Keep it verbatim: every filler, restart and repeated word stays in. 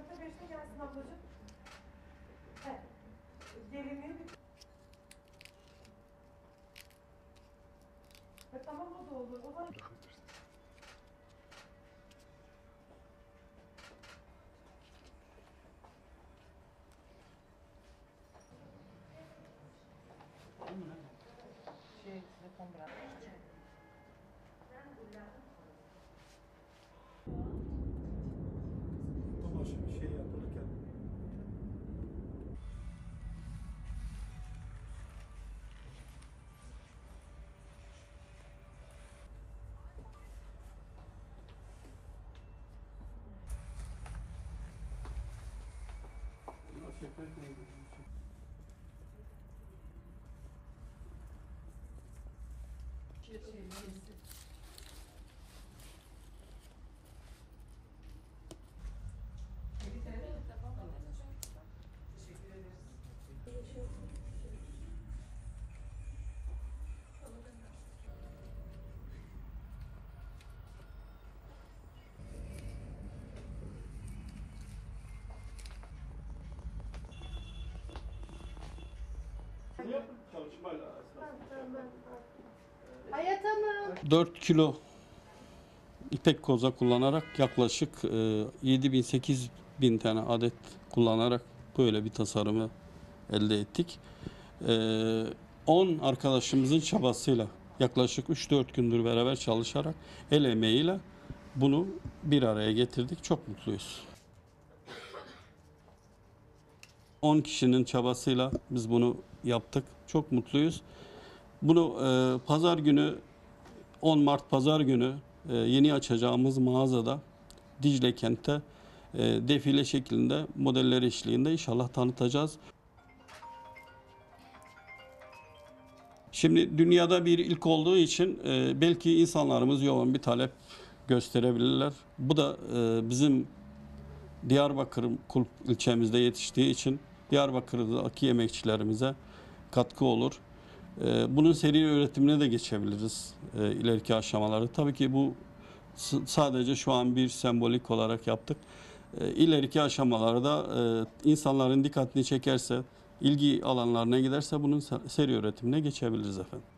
Nokta beşte gelsin ablacığım. Evet. Gelinliği bir... E, tamam o da olur. O da... Şey, telefon bırak. Ama şimdi şey yapılırken çalışmayla Hayat Hanım. dört kilo ipek koza kullanarak yaklaşık yedi bin sekiz bin tane adet kullanarak böyle bir tasarımı elde ettik. on arkadaşımızın çabasıyla yaklaşık üç dört gündür beraber çalışarak el emeğiyle bunu bir araya getirdik. Çok mutluyuz. on kişinin çabasıyla biz bunu yaptık. Çok mutluyuz. Bunu e, pazar günü on Mart pazar günü e, yeni açacağımız mağazada Dicle Kent'te e, defile şeklinde modeller eşliğinde inşallah tanıtacağız. Şimdi dünyada bir ilk olduğu için e, belki insanlarımız yoğun bir talep gösterebilirler. Bu da e, bizim Diyarbakır Kulp ilçemizde yetiştiği için Diyarbakır'daki emekçilerimize katkı olur. Bunun seri üretimine de geçebiliriz e, ileriki aşamaları. Tabii ki bu sadece şu an bir sembolik olarak yaptık. E, ileriki aşamalarda e, insanların dikkatini çekerse, ilgi alanlarına giderse bunun seri üretimine geçebiliriz efendim.